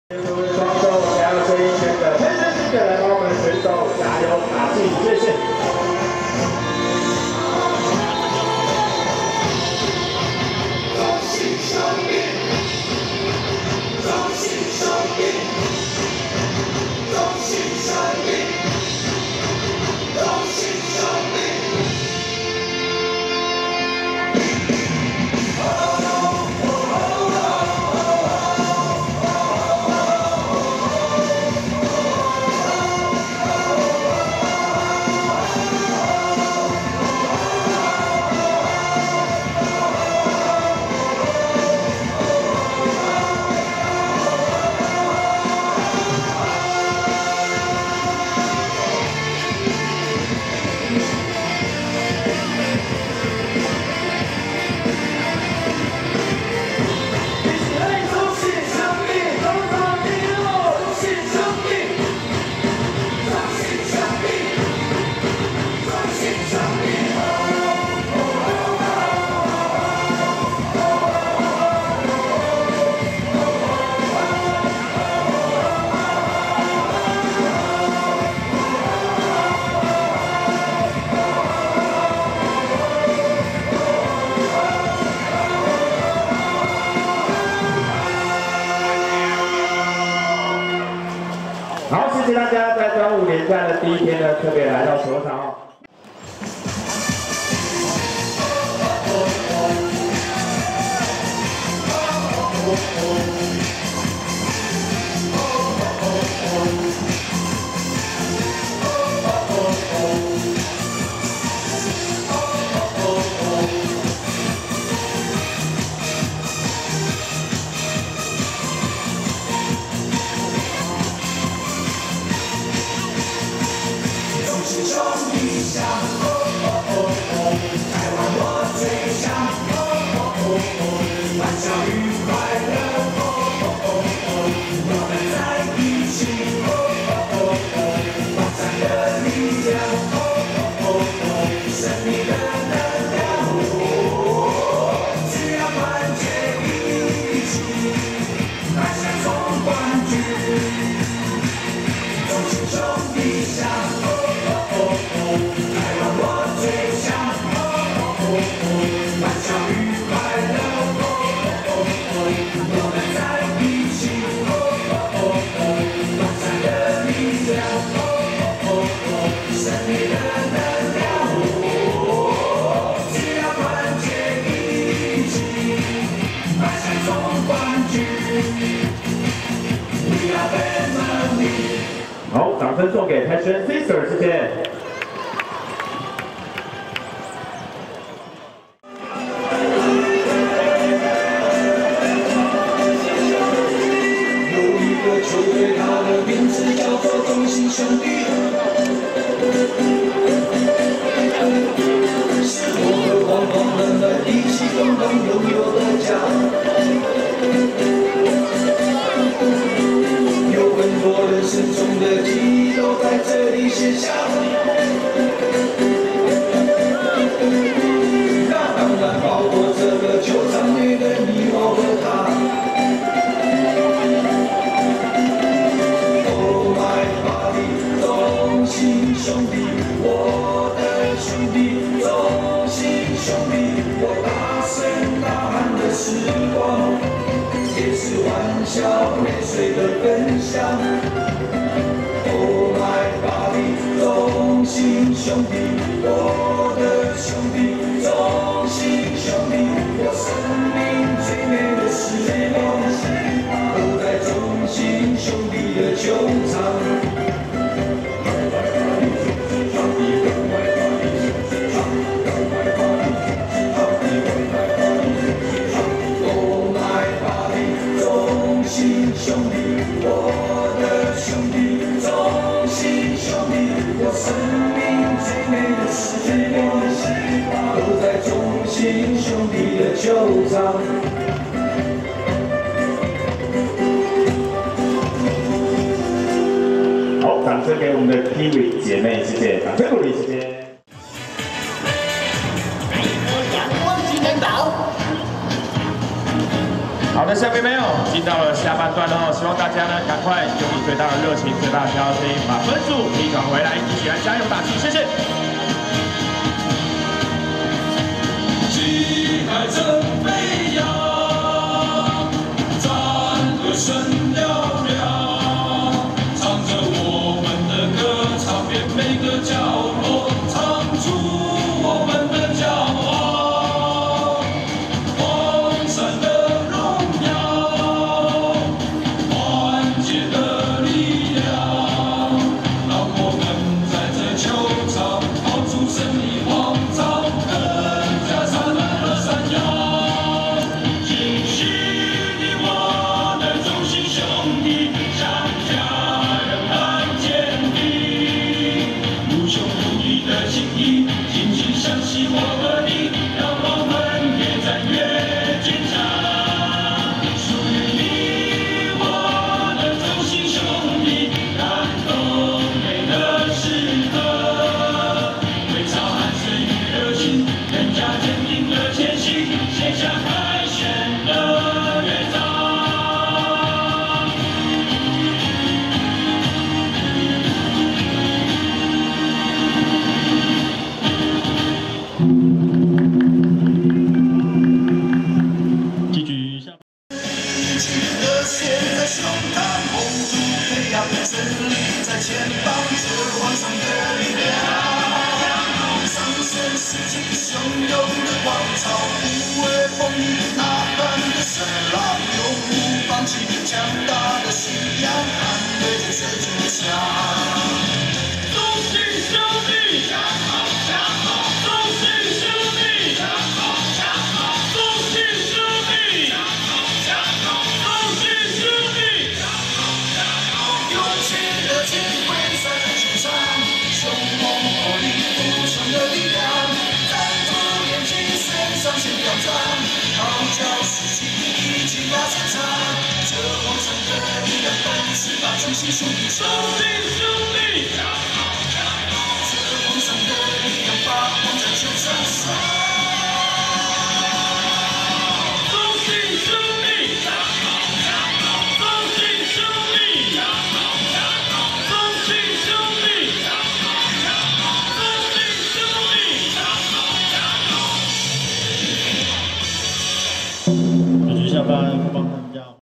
各位观众，我们要这一圈的天生记者来帮我们选手加油打气，谢谢。 好，谢谢大家在端午连假的第一天呢，特别来到球场哦。 好，掌声送给 Passion Sister， 谢谢。 有一个球队，它的名字叫做中信兄弟，是我和黄蜂人们一起共同拥有的家。 很多人生中的记忆都在这里写下。那当然包括这个球场内的你我和他。Oh my body， 中信兄弟，我的兄弟，中信兄弟，我大声呐喊的时光。 也是欢笑泪水的分享。Oh my body， 中信兄弟，我的兄弟，中信兄弟，我生命最美的时光，都在中信兄弟的球场。 兄弟，我的兄弟，中信兄弟，我生命最美的时光，都在中信兄弟的球场。 好，掌声给我们的 Kiwi 姐妹，谢谢，掌声鼓励，谢谢。阳光青年岛。好。 的下面没有进到了下半段哦，希望大家呢赶快用你最大的热情、最大的挑衅，把分数逆转回来，一起来加油打气，谢谢。 旗海正飞扬，战歌声嘹亮，唱着我们的歌，唱遍每个角落，唱出我们的骄傲。黄山的荣耀，团结的力量，让我们在这球场跑出胜利广场，更加灿烂和闪耀。继续你我的忠心兄弟，像家人般坚定，无穷无尽的情谊，紧紧相系我和你，让我们越战越坚强。属于你我的忠心兄弟，感动每个时刻，为潮汗水与热情，更加坚定的前行，写下凯旋的乐章。 继续下。 热血在胸膛，红土飞扬，胜利在前方，这往上的力量。上升世纪汹涌的狂潮，不畏风雨呐喊的声浪，永不放弃强大的信仰，捍卫着这坚强。忠心兄弟，强好强好，忠心兄弟，强好强好，忠心兄弟，强好强好，忠心兄弟，强好强好，勇气热情挥洒在球场，凶猛活力无穷的力量，战术眼睛身上先表彰，号角士气一起打胜场，这广场的力量都是把忠心兄弟，忠心兄弟。